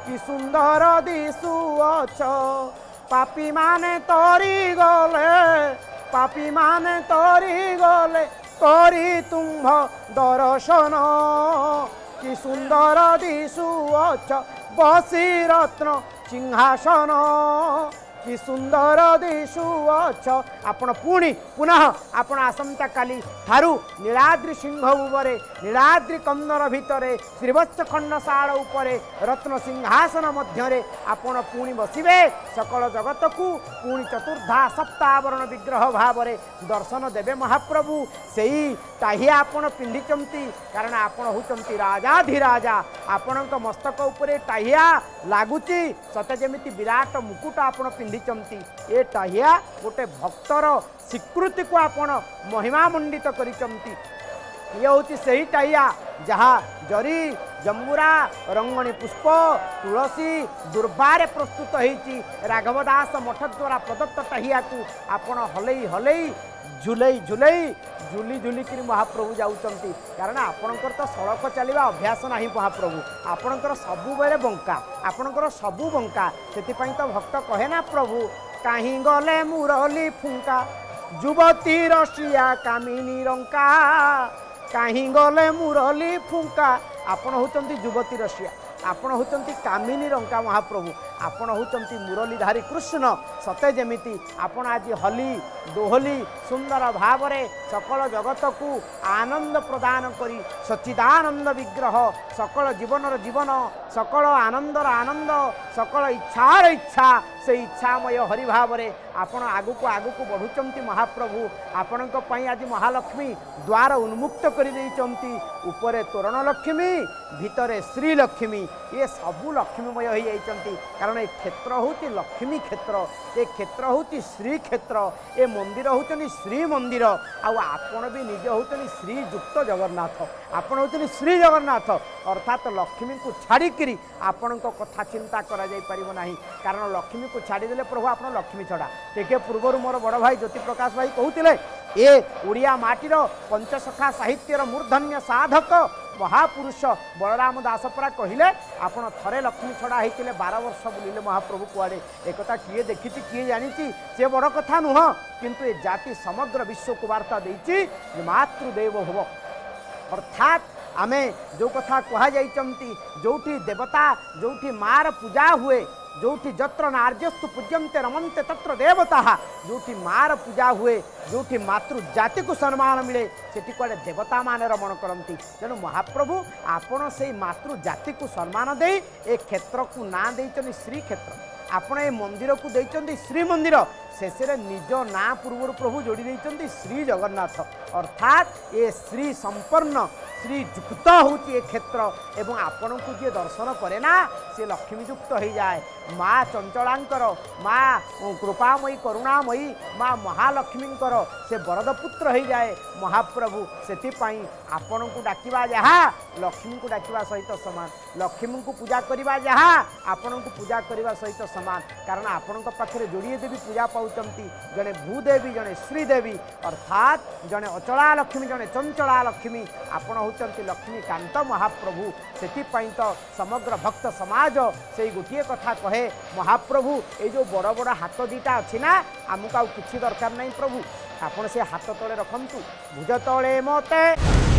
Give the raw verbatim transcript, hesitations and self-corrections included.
कि सुंदर दिशुअछ पापी माने तोरी गले पापी माने तोरी गले करी तुम्भ दर्शन कि सुंदर दिशुअछ बसी रत्न सिंहासन कि सुंदर दिशुअछ आपण पुणी पुनः आपण आसंता काली ठारू नीलाद्रि सिंह उपरे नीलाद्रि कंदर भितरे श्रीवत्स खंडशाल उपरे रत्न सिंहासन मध्यरे आपण पुणी बसिबे सकल जगत को पुणी चतुर्धा सप्तावरण विग्रह भावरे दर्शन देवे महाप्रभु सेई ताहिया आपण पिंधिचंती कारण आपण होचंती राजाधिराजा आपणक मस्तक उपरे ताहिया लागुची सते जेमिति विराट मुकुट आपण पिंधिचंती ए ताहिया गोटे भक्तर स्वीकृति को आपण महिमा मंडित करिचंती ये होची सही टाइया जहाँ जरी जम्बुरा रंगणी पुष्प तुलसी दुर्बारे प्रस्तुत होती राघवदास मठ द्वारा प्रदत्त टाइया को आपण हलई हलई झुलई झुलई झुली झुलिकी महाप्रभु जाऊँच कारण आपणकर तो सड़क चलवा अभ्यास ना महाप्रभु आपणकर सबु बेले बंका आपणकर सबु बंका से तो भक्त कहे ना प्रभु कहीं गले मुरली फुंका युवती रसिया कामिनी रंका कहीं गले मुरली फुंका आपण होचंती युवती रसिया आपण होचंती कामिनी रंका महाप्रभु आपण होचंती मुरलीधारी कृष्ण सते जेमिति आपण आज हली दोहली सुंदर भावरे सकल जगत को आनंद प्रदान करी सच्चिदानंद विग्रह सकल जीवनर जीवन सकल आनंदर आनंद सकल इच्छार इच्छा से इच्छामय हरि भावरे आपण आगुक आगुक बढ़ुचंती महाप्रभु आपणक पई आज महालक्ष्मी द्वार उन्मुक्त कर देइचंती उपरे तोरण लक्ष्मी भितरे श्री लक्ष्मी ये सबू लक्ष्मीमय हो जाइचंती कारण ये क्षेत्र होती लक्ष्मी क्षेत्र ये क्षेत्र होती श्री क्षेत्र ये मंदिर होचनी श्री मंदिर आपण भी निज होचनी श्रीयुक्त जगन्नाथ आपण होचनी श्री जगन्नाथ अर्थात लक्ष्मी को छाड़िकी आपण कथा चिंता करा जाई परिबो नाही कारण लक्ष्मी को छाड़ीदेले प्रभु आपण लक्ष्मी छड़ा टे पूर्वर मोर बड़ भाई ज्योति प्रकाश भाई कहते ए ओडिया माटीर पंचसखा साहित्यर मूर्धन्य साधक महापुरुष बलराम दास परा कहले आपण थरे लक्ष्मी छड़ा होते बार वर्ष बुलिले महाप्रभु कुआड़े एक किए देखी किए जानी से बड़ कथा नुह किंतु ए जाति समग्र विश्व को वार्ता देती मातृदेव भव अर्थात आमे जो कथा कहा जाइचंती जोठी देवता जोठी मार पूजा हुए जोठी जत्र नार्यस्तु पूज्यन्ते रमन्ते तत्र देवता जोठी मार पूजा हुए जोठी मातृ जाति को सम्मान मिले सेठी कुआडे देवता माने रमण करती तेणु महाप्रभु आपण से मातृ जाति को सम्मान दे ए क्षेत्र को ना देइचनी श्री क्षेत्र आपण ए मंदिर को देइचंती श्री मंदिर शेष निज ना पूर्व प्रभु जोड़ी देइचंती श्री जगन्नाथ अर्थात ये श्री संपन्न श्रीयुक्त होची क्षेत्र एवं आपण को जी दर्शन करे ना से लक्ष्मीयुक्त हो जाए माँ चंचलांकर माँ कृपामयी करुणामयी माँ महालक्ष्मींकर से वरदपुत्र हो जाए महाप्रभु से आपण को डाकिबा जहाँ लक्ष्मी को डाकिबा सहित समान लक्ष्मी को पूजा करवा जहाँ आपण को पूजा करने सहित समान कारण आपण पाखे जोड़िए देवी पूजा पाउचंती जड़े भूदेवी जड़े श्रीदेवी अर्थात जड़े अचला लक्ष्मी जड़े चंचला लक्ष्मी आपण होचंती लक्ष्मीकांत महाप्रभु से तो समग्र भक्त समाज से गोटे कथा कहे महाप्रभु ये जो बड़ बड़ हाथ दीटा अच्छी ना आमको आउ किसी दरकार नहीं प्रभु आपण से हाथ तले रखंतु भुज तले मते